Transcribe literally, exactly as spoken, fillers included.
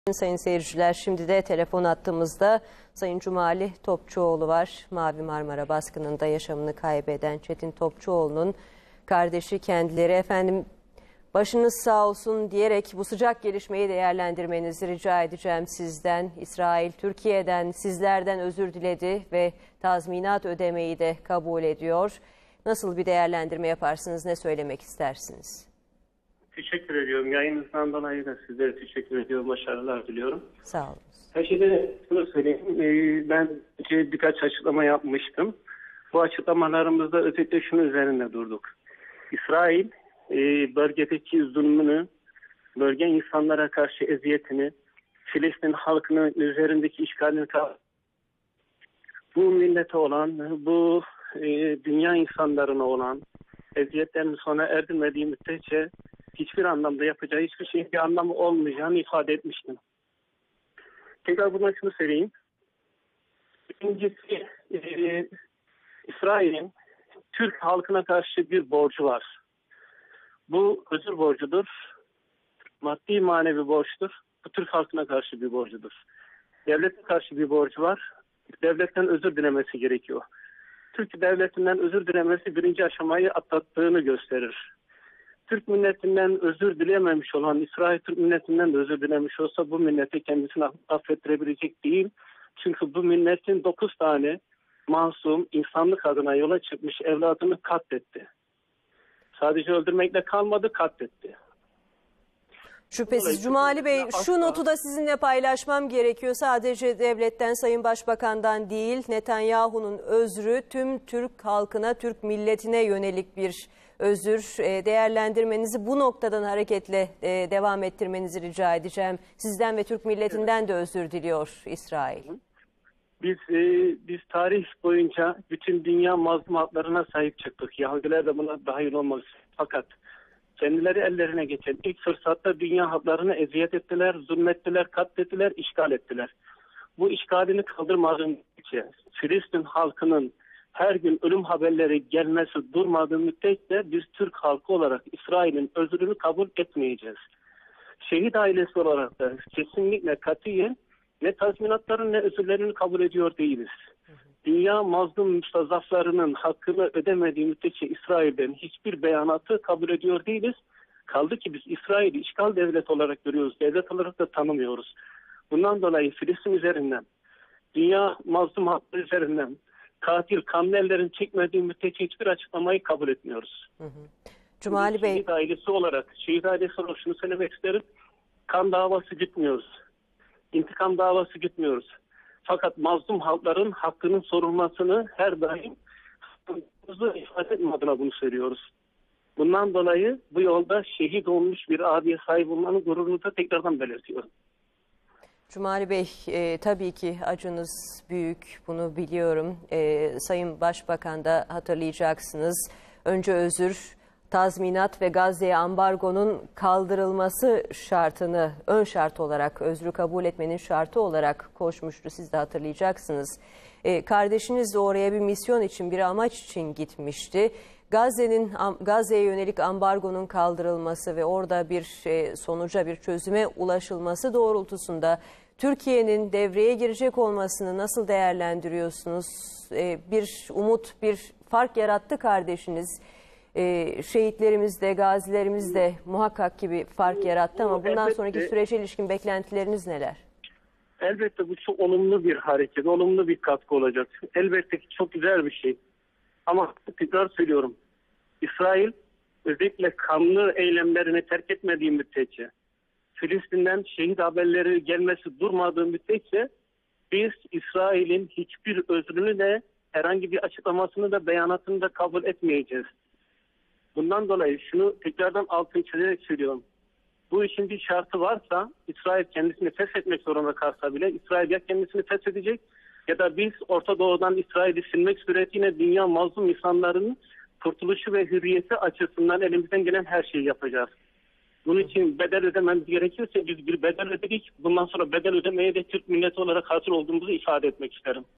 Sayın seyirciler, şimdi de telefon attığımızda Sayın Cumali Topçuoğlu var. Mavi Marmara baskınında yaşamını kaybeden Çetin Topçuoğlu'nun kardeşi kendileri. Efendim, başınız sağ olsun diyerek bu sıcak gelişmeyi değerlendirmenizi rica edeceğim sizden. İsrail, Türkiye'den, sizlerden özür diledi ve tazminat ödemeyi de kabul ediyor. Nasıl bir değerlendirme yaparsınız, ne söylemek istersiniz? Teşekkür ediyorum. Yayınınızdan dolayı da sizlere teşekkür ediyorum. Başarılar diliyorum. Sağ olun. Her şeyden şunu söyleyeyim. Ee, ben birkaç açıklama yapmıştım. Bu açıklamalarımızda özellikle şunun üzerinde durduk. İsrail e, bölgedeki zulmünü, bölge insanlara karşı eziyetini, Filistin halkının üzerindeki işgalini, bu millete olan, bu e, dünya insanlarına olan eziyetlerini sona erdirmediği müddetçe hiçbir anlamda yapacağı hiçbir şeyin bir anlamı olmayacağını ifade etmiştim. Tekrar buna şunu söyleyeyim. İkincisi, e, İsrail'in Türk halkına karşı bir borcu var. Bu özür borcudur. Maddi manevi borçtur. Bu Türk halkına karşı bir borcudur. Devlete karşı bir borcu var. Devletten özür dilemesi gerekiyor. Türk devletinden özür dilemesi birinci aşamayı atlattığını gösterir. Türk milletinden özür dilememiş olan İsrail Türk milletinden de özür dilemiş olsa bu millete kendisini affettirebilecek değil. Çünkü bu milletin dokuz tane masum insanlık adına yola çıkmış evladını katletti. Sadece öldürmekle kalmadı, katletti. Şüphesiz Cumali Bey, şu notu da sizinle paylaşmam gerekiyor. Sadece devletten, Sayın Başbakan'dan değil, Netanyahu'nun özrü tüm Türk halkına, Türk milletine yönelik bir özür. Değerlendirmenizi bu noktadan hareketle devam ettirmenizi rica edeceğim. Sizden ve Türk milletinden de özür diliyor İsrail. Biz e, biz tarih boyunca bütün dünya mazlum haklarına sahip çıktık. Yahudiler de buna dahil olmak istiyor. Fakat kendileri ellerine geçen ilk fırsatta dünya halklarını eziyet ettiler, zulmettiler, katlettiler, işgal ettiler. Bu işgalini kaldırmadığım müddetçe, Filistin halkının her gün ölüm haberleri gelmesi durmadığı müddetçe biz Türk halkı olarak İsrail'in özrünü kabul etmeyeceğiz. Şehit ailesi olarak da kesinlikle katiyen ne tazminatların ne özürlerini kabul ediyor değiliz. Dünya mazlum müstazaflarının hakkını ödemediği müddetçe İsrail'den hiçbir beyanatı kabul ediyor değiliz. Kaldı ki biz İsrail'i işgal devlet olarak görüyoruz, devlet olarak da tanımıyoruz. Bundan dolayı Filistin üzerinden, dünya mazlum hakları üzerinden katil, kanlı ellerin çekmediği müddetçe hiçbir açıklamayı kabul etmiyoruz. Hı hı. Cumali Bey. Şehit ailesi olarak, şehit ailesi olarak şunu söylemek isterim. Kan davası gitmiyoruz. İntikam davası gitmiyoruz. Fakat mazlum halkların hakkının sorulmasını her daim ifade etme adına bunu söylüyoruz. Bundan dolayı bu yolda şehit olmuş bir abiye sahip olmanın gururunu da tekrardan belirtiyorum. Cumali Bey, e, tabii ki acınız büyük, bunu biliyorum. E, Sayın Başbakan da hatırlayacaksınız. Önce özür, tazminat ve Gazze'ye ambargonun kaldırılması şartını ön şart olarak, özrü kabul etmenin şartı olarak koşmuştu. Siz de hatırlayacaksınız. E, kardeşiniz de oraya bir misyon için, bir amaç için gitmişti. Gazze'nin Gazze'ye yönelik ambargonun kaldırılması ve orada bir e, sonuca, bir çözüme ulaşılması doğrultusunda Türkiye'nin devreye girecek olmasını nasıl değerlendiriyorsunuz? E, bir umut, bir fark yarattı kardeşiniz. Ee, şehitlerimiz de, gazilerimiz de muhakkak ki bir fark yarattı ama bundan elbette, sonraki sürece ilişkin beklentileriniz neler? Elbette bu çok olumlu bir hareket, olumlu bir katkı olacak. Elbette ki çok güzel bir şey. Ama tekrar söylüyorum, İsrail özellikle kanlı eylemlerini terk etmediği müddetçe, Filistin'den şehit haberleri gelmesi durmadığı müddetçe biz İsrail'in hiçbir özrünü de herhangi bir açıklamasını da beyanatını da kabul etmeyeceğiz. Bundan dolayı şunu tekrardan altını çizerek söylüyorum. Bu işin bir şartı varsa İsrail kendisini feshetmek zorunda kalsa bile İsrail ya kendisini feshedecek ya da biz Orta Doğu'dan İsrail'i silmek suretiyle dünya mazlum insanların kurtuluşu ve hürriyeti açısından elimizden gelen her şeyi yapacağız. Bunun için bedel ödememiz gerekirse biz bir bedel ödedik. Bundan sonra bedel ödemeye de Türk milleti olarak hazır olduğumuzu ifade etmek isterim.